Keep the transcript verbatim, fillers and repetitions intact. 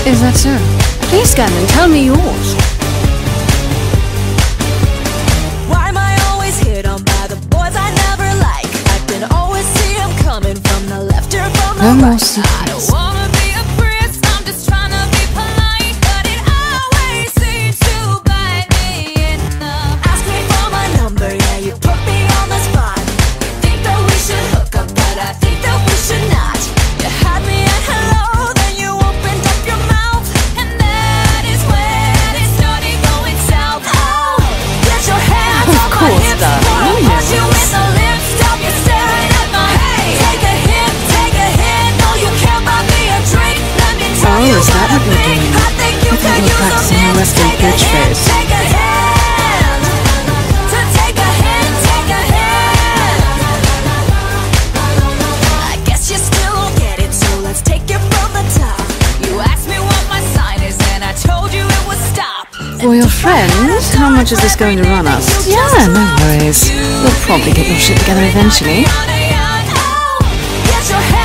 Is that so? Please, Scanlan, tell me yours. Why am I always hit on by the boys I never like? I can always see them coming from the left or from the No more right. I don't secrets. wanna be a priest, I'm just trying to be polite, but it always seems to bite me in the... Ask me for my number, yeah, you put me on the spot. You think that we should hook up, but I think that we should not. You had me at hello, then you opened up your mouth, and that is when it started going south. Oh, get your hands Of on my course, hips, darling, before I oh, punch you yes. in the lips. Stop you staring at my hey. Take a hit, take a hit. No, you can't buy me a drink. Let me tell Oh, you is that what I what you're think. doing? I think you I thought can you were use a practicing your mix. lesbian Take a bitch hit, face. take a hand. To take a hit, take a hit. I guess you still don't get it, so let's take it from the top. You asked me what my sign is, and I told you it was stop. For your friends, how much is this going to run us? Yeah, no worries. We'll probably get your shit together eventually. Get your head